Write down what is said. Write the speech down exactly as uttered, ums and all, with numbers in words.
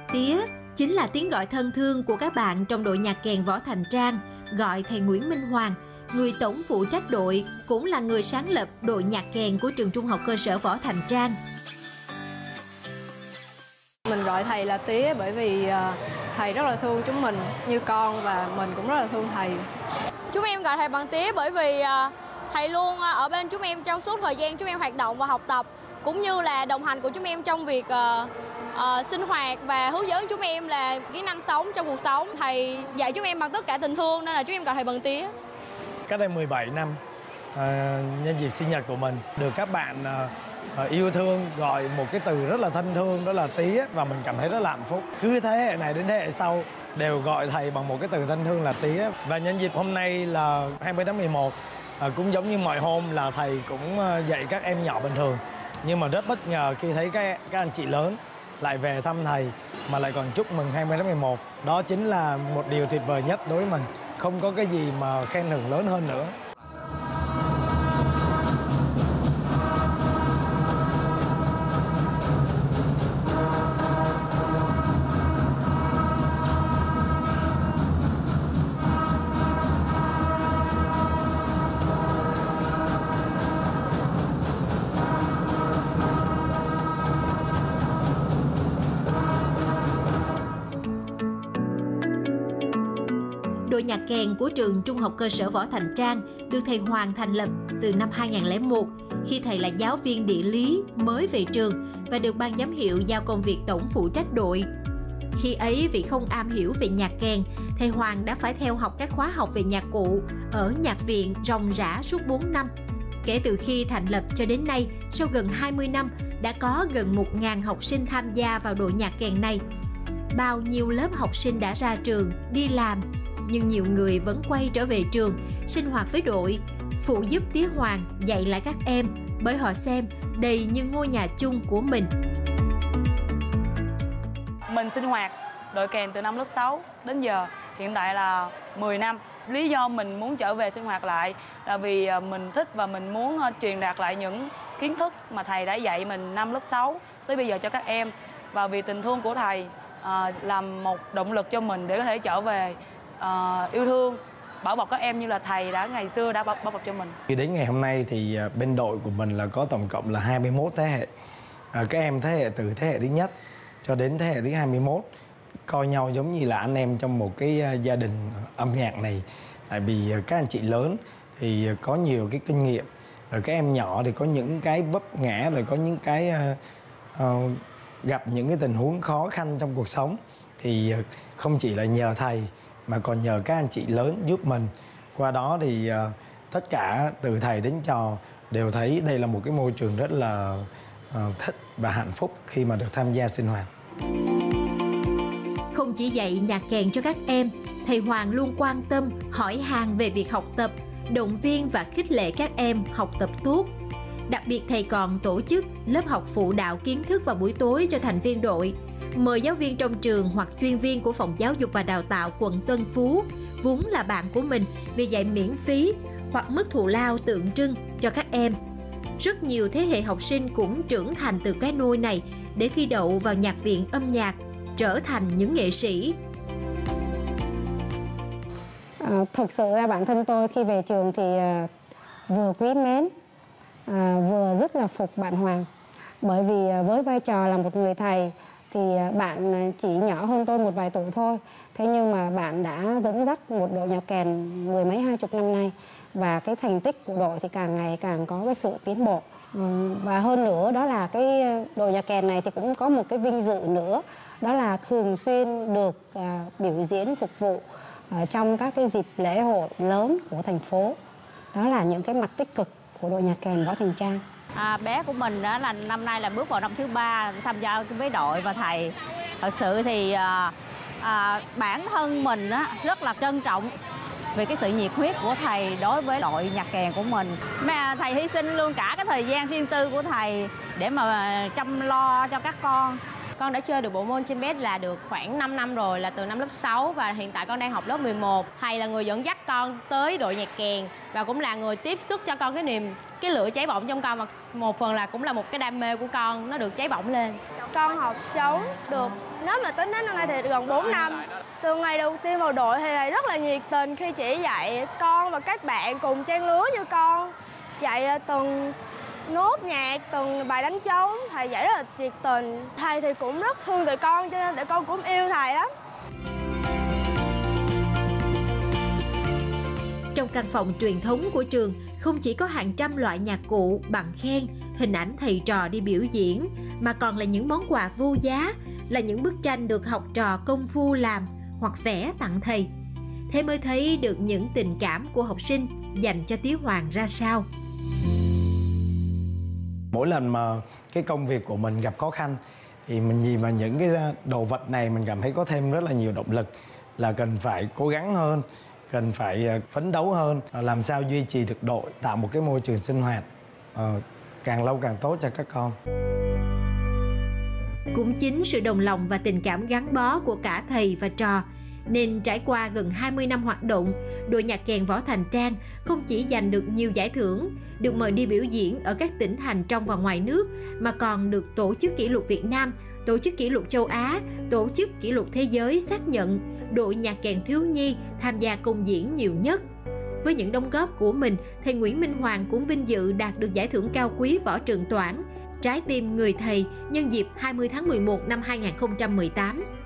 Tía chính là tiếng gọi thân thương của các bạn trong đội nhạc kèn Võ Thành Trang, gọi thầy Nguyễn Minh Hoàng, người tổng phụ trách đội, cũng là người sáng lập đội nhạc kèn của trường Trung học cơ sở Võ Thành Trang. Mình gọi thầy là Tía bởi vì thầy rất là thương chúng mình như con và mình cũng rất là thương thầy. Chúng em gọi thầy bằng Tía bởi vì thầy luôn ở bên chúng em trong suốt thời gian chúng em hoạt động và học tập, cũng như là đồng hành của chúng em trong việc uh, uh, sinh hoạt và hướng dẫn chúng em là kỹ năng sống trong cuộc sống. Thầy dạy chúng em bằng tất cả tình thương nên là chúng em gọi thầy bằng Tía. Cách đây mười bảy năm, uh, nhân dịp sinh nhật của mình, được các bạn uh, yêu thương gọi một cái từ rất là thân thương, đó là Tía, và mình cảm thấy rất là hạnh phúc. Cứ thế hệ này đến thế hệ sau đều gọi thầy bằng một cái từ thân thương là Tía. Và nhân dịp hôm nay là hai mươi tháng mười một, uh, cũng giống như mọi hôm là thầy cũng uh, dạy các em nhỏ bình thường. Nhưng mà rất bất ngờ khi thấy các, các anh chị lớn lại về thăm thầy mà lại còn chúc mừng hai mươi tháng mười một. Đó chính là một điều tuyệt vời nhất đối với mình. Không có cái gì mà khen thưởng lớn hơn nữa. Đội nhạc kèn của trường Trung học cơ sở Võ Thành Trang được thầy Hoàng thành lập từ năm hai nghìn không trăm lẻ một, khi thầy là giáo viên địa lý mới về trường và được ban giám hiệu giao công việc tổng phụ trách đội. Khi ấy vì không am hiểu về nhạc kèn, thầy Hoàng đã phải theo học các khóa học về nhạc cụ ở nhạc viện ròng rã suốt bốn năm. Kể từ khi thành lập cho đến nay, sau gần hai mươi năm, đã có gần một nghìn học sinh tham gia vào đội nhạc kèn này. Bao nhiêu lớp học sinh đã ra trường, đi làm, nhưng nhiều người vẫn quay trở về trường, sinh hoạt với đội, phụ giúp Tía Hoàng dạy lại các em, bởi họ xem đây như ngôi nhà chung của mình. Mình sinh hoạt đội kèn từ năm lớp sáu đến giờ, hiện tại là mười năm. Lý do mình muốn trở về sinh hoạt lại là vì mình thích và mình muốn truyền đạt lại những kiến thức mà thầy đã dạy mình năm lớp sáu tới bây giờ cho các em. Và vì tình thương của thầy à, làm một động lực cho mình để có thể trở về à, yêu thương, bảo bọc các em như là thầy đã ngày xưa đã bảo, bảo bọc cho mình. Khi đến ngày hôm nay thì bên đội của mình là có tổng cộng là hai mươi mốt thế hệ. À, các em thế hệ từ thế hệ thứ nhất cho đến thế hệ thứ hai mươi mốt coi nhau giống như là anh em trong một cái gia đình âm nhạc này. Tại vì các anh chị lớn thì có nhiều cái kinh nghiệm, rồi các em nhỏ thì có những cái vấp ngã, rồi có những cái uh, uh, gặp những cái tình huống khó khăn trong cuộc sống, thì không chỉ là nhờ thầy mà còn nhờ các anh chị lớn giúp mình. Qua đó thì uh, tất cả từ thầy đến trò đều thấy đây là một cái môi trường rất là uh, thích và hạnh phúc khi mà được tham gia sinh hoạt. Không chỉ dạy nhạc kèn cho các em, thầy Hoàng luôn quan tâm, hỏi han về việc học tập, động viên và khích lệ các em học tập tốt. Đặc biệt thầy còn tổ chức lớp học phụ đạo kiến thức vào buổi tối cho thành viên đội, mời giáo viên trong trường hoặc chuyên viên của Phòng Giáo dục và Đào tạo quận Tân Phú, vốn là bạn của mình, về dạy miễn phí hoặc mức thù lao tượng trưng cho các em. Rất nhiều thế hệ học sinh cũng trưởng thành từ cái nôi này để thi đậu vào nhạc viện âm nhạc, trở thành những nghệ sĩ. À, thực sự là bản thân tôi khi về trường thì à, vừa quý mến, à, vừa rất là phục bạn Hoàng. Bởi vì à, với vai trò là một người thầy thì à, bạn chỉ nhỏ hơn tôi một vài tuổi thôi. Thế nhưng mà bạn đã dẫn dắt một đội nhạc kèn mười mấy hai chục năm nay. Và cái thành tích của đội thì càng ngày càng có cái sự tiến bộ. Ừ, và hơn nữa đó là cái đội nhạc kèn này thì cũng có một cái vinh dự nữa. Đó là thường xuyên được à, biểu diễn phục vụ à, trong các cái dịp lễ hội lớn của thành phố. Đó là những cái mặt tích cực của đội nhạc kèn Võ Thành Trang. À, bé của mình đó là năm nay là bước vào năm thứ ba tham gia với đội và thầy. Thật sự thì à, à, bản thân mình á, rất là trân trọng về cái sự nhiệt huyết của thầy đối với đội nhạc kèn của mình. Mà thầy hy sinh luôn cả cái thời gian riêng tư của thầy để mà chăm lo cho các con. Con đã chơi được bộ môn Chin Bass là được khoảng năm năm rồi, là từ năm lớp sáu và hiện tại con đang học lớp mười một. Thầy là người dẫn dắt con tới đội nhạc kèn và cũng là người tiếp sức cho con cái niềm cái lửa cháy bỏng trong con, và một phần là cũng là một cái đam mê của con nó được cháy bỏng lên. Con học trống được, nếu mà tính đến năm nay thì gần bốn năm. Từ ngày đầu tiên vào đội thì thầy rất là nhiệt tình khi chỉ dạy con và các bạn cùng trang lứa như con, dạy từng nốt nhạc, từng bài đánh trống, thầy dạy rất là nhiệt tình. Thầy thì cũng rất thương tụi con cho nên tụi con cũng yêu thầy lắm. Trong căn phòng truyền thống của trường không chỉ có hàng trăm loại nhạc cụ, bằng khen, hình ảnh thầy trò đi biểu diễn, mà còn là những món quà vô giá, là những bức tranh được học trò công phu làm hoặc vẽ tặng thầy. Thế mới thấy được những tình cảm của học sinh dành cho Tía Hoàng ra sao. Mỗi lần mà cái công việc của mình gặp khó khăn thì mình nhìn vào những cái đồ vật này mình cảm thấy có thêm rất là nhiều động lực, là cần phải cố gắng hơn, cần phải phấn đấu hơn, làm sao duy trì được đội, tạo một cái môi trường sinh hoạt uh, càng lâu càng tốt cho các con. Cũng chính sự đồng lòng và tình cảm gắn bó của cả thầy và trò nên trải qua gần hai mươi năm hoạt động, đội nhạc kèn Võ Thành Trang không chỉ giành được nhiều giải thưởng, được mời đi biểu diễn ở các tỉnh thành trong và ngoài nước, mà còn được Tổ chức Kỷ lục Việt Nam, Tổ chức Kỷ lục Châu Á, Tổ chức Kỷ lục Thế giới xác nhận đội nhạc kèn thiếu nhi tham gia công diễn nhiều nhất. Với những đóng góp của mình, thầy Nguyễn Minh Hoàng cũng vinh dự đạt được giải thưởng cao quý Võ Trường Toản, Trái tim người thầy nhân dịp hai mươi tháng mười một năm hai nghìn không trăm mười tám.